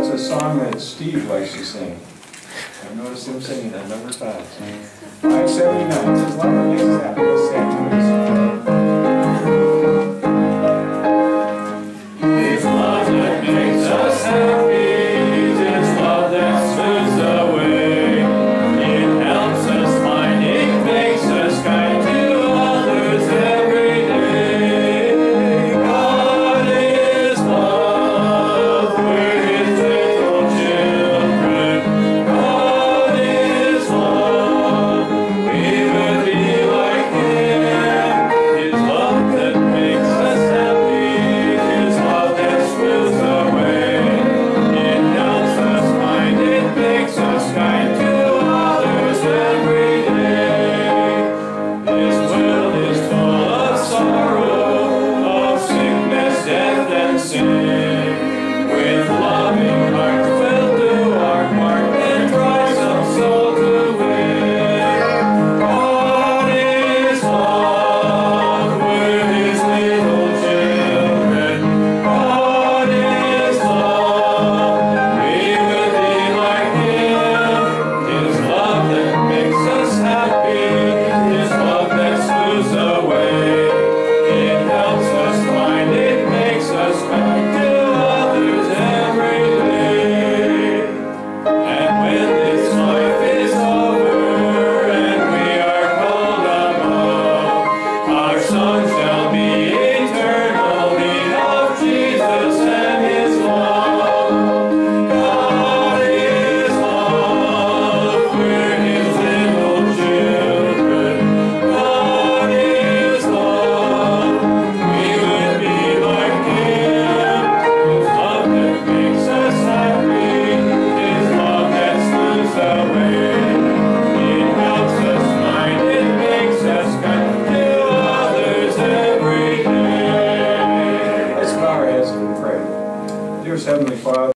That's a song that Steve likes to sing. I've noticed him singing that a number of times. 579. It says, "Love that makes us happy." Let's stand to this. It's love that makes us happy. It's love that smooths the way. It helps us find. It makes us kind to others every day. God is love. We're His little children. God is love. We would be like Him. His love that makes us happy. His love that smooths the way. It helps us find. It makes us kind to others every day. His world is full of sorrow, of sickness, death, and sin. With loving hearts we'll do our part and try some soul to win. God is love, we're His little children. God is love, we will be like Him. His love that makes us happy, His love that smooths the way. It helps us find, it makes us kind to others every day. And when this life is over and we are called above, our song shall be eternally of Jesus and His love. God is love, we're His little children. God is love, we would be like Him. His love that makes us happy, His love that smooths the way. It helps us find, it makes us kind to others every day. Let's bow our heads and pray. Dearest Heavenly Father,